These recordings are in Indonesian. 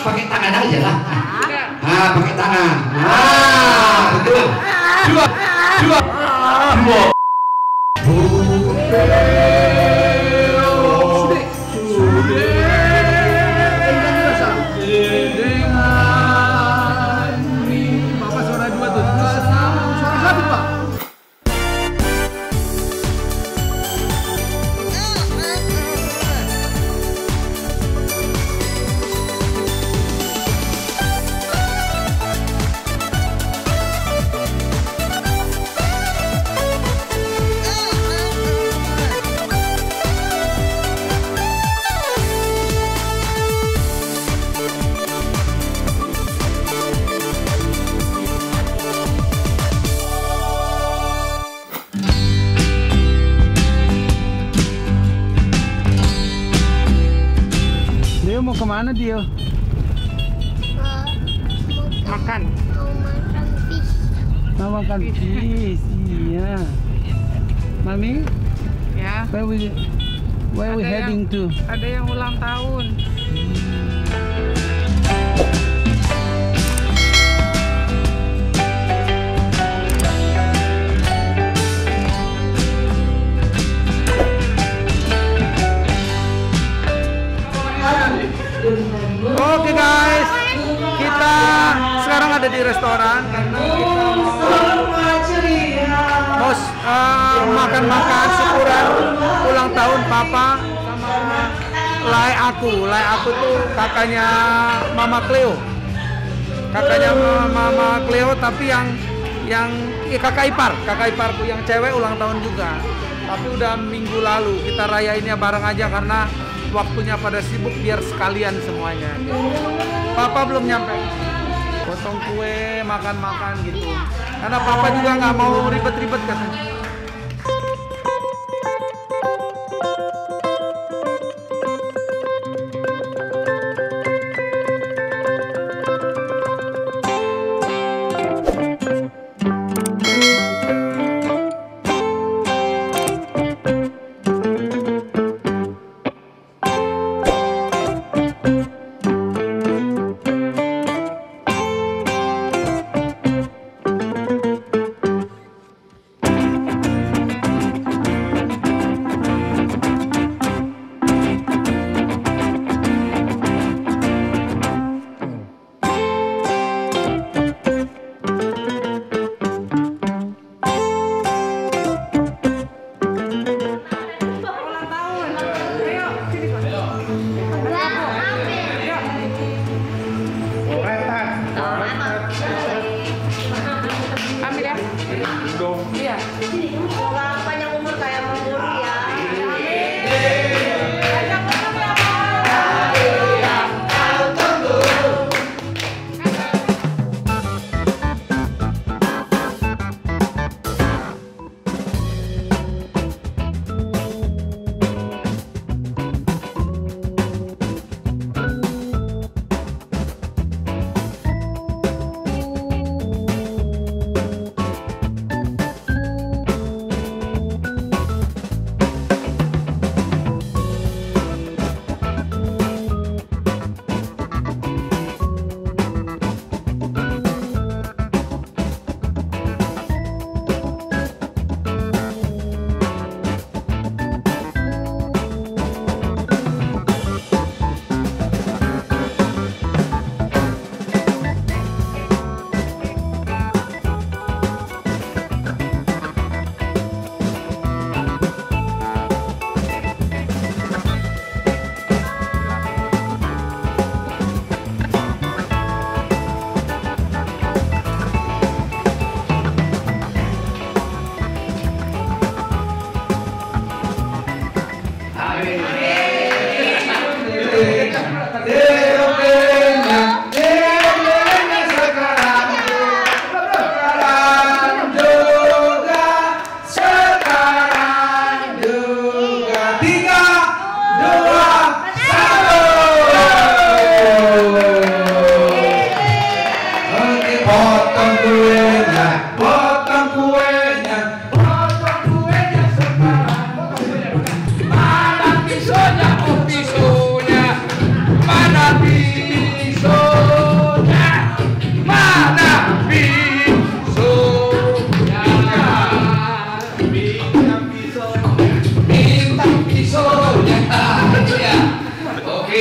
pakai tangan aja lah. Enggak. Ah, pakai tangan. Ah, betul. Dua. Bapak suara dua tuh. Suara satu, Pak. Dia mau kemana dia? Makan. Mau makan fish. Iya. Mami, Ya. where we Ada heading to? Ada yang ulang tahun. Oke guys, kita sekarang ada di restoran karena kita mau makan-makan syukuran ulang tahun papa sama Lai aku. Lai aku tuh kakaknya Mama Cleo. Kakaknya Mama Cleo tapi yang kakak iparku yang cewek ulang tahun juga. Tapi udah minggu lalu kita rayainnya bareng aja karena waktunya pada sibuk biar sekalian semuanya. Papa belum nyampe. Potong kue, makan-makan gitu. Karena papa juga nggak mau ribet-ribet katanya.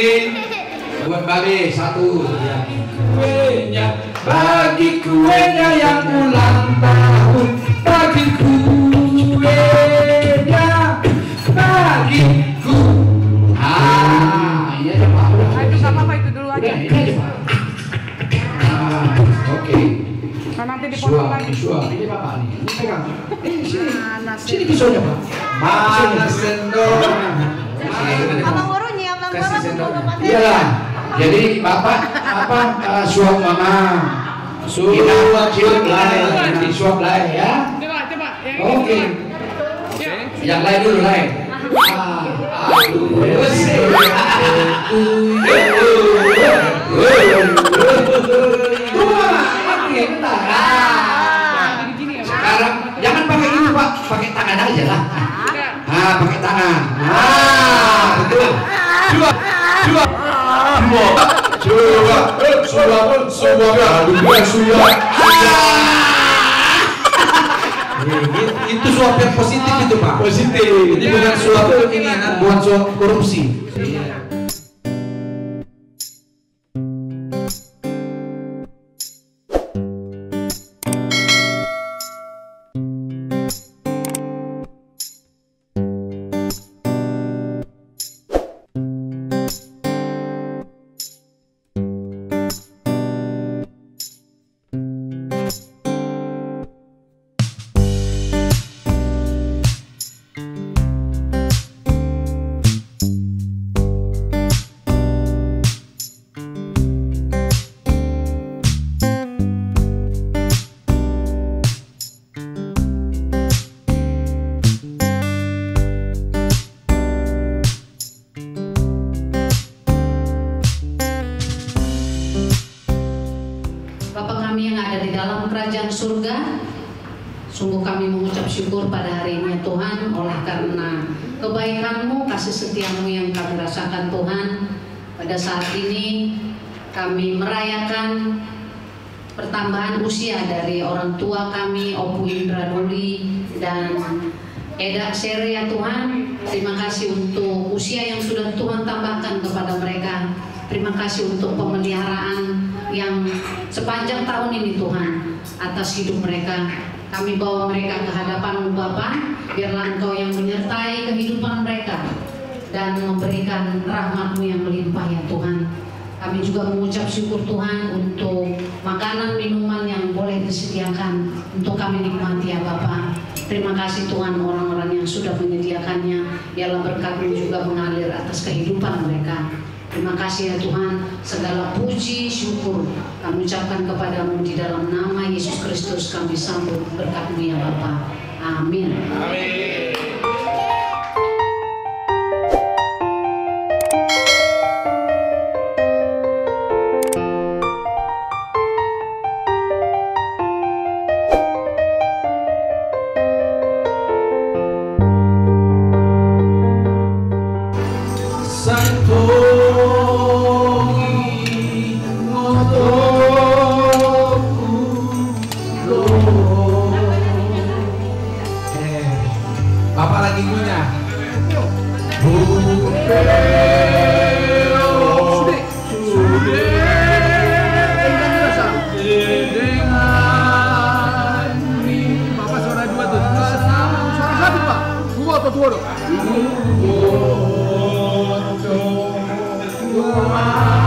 Buat Babe satu. Kuenya, bagi kuenya yang ulang tahun, bagi kuenya, bagiku. Iya deh Pak. Ayo nggak apa-apa itu dulu aja. Ini aja Pak. Oke. Nah, nanti dipotong lagi. Suap. Ini Bapak nih. Ini pegang. Sini pisaunya Pak. Mana sendok? Abang Woro nyiapkan Kasih sendok. bapak Iyalah. Jadi Bapak suap Mama. Suap lain, disuap lain ya. Coba. Oke. Yang lain dulu lain. Sekarang jangan pakai itu Pak, pakai tangan aja lah. Pakai tangan. Betul. Itu suap yang positif itu Pak. Positif. Ini bukan suap ini, bukan suap korupsi. Kerajaan surga, sungguh kami mengucap syukur pada hari ini Tuhan, oleh karena kebaikan-Mu, kasih setia-Mu yang kami rasakan Tuhan. Pada saat ini kami merayakan pertambahan usia dari orang tua kami, Opu Indra Duli dan Eda Sere ya Tuhan. Terima kasih untuk usia yang sudah Tuhan tambahkan kepada mereka. Terima kasih untuk pemeliharaan yang sepanjang tahun ini Tuhan atas hidup mereka. Kami bawa mereka ke hadapan-Mu Bapa, biarlah Engkau yang menyertai kehidupan mereka dan memberikan rahmat-Mu yang melimpah ya Tuhan. Kami juga mengucap syukur Tuhan untuk makanan minuman yang boleh disediakan untuk kami nikmati ya Bapa. Terima kasih Tuhan orang-orang yang sudah menyediakannya, biarlah berkat-Mu juga mengalir atas kehidupan mereka. Terima kasih ya Tuhan, segala puji syukur kami ucapkan kepadamu di dalam nama Yesus Kristus kami sambut berkat-Mu ya Bapa. Amin. Amin. Bapak lagi punya. Bapak suara dua tuh. Suara satu Pak. Dua atau dua dong?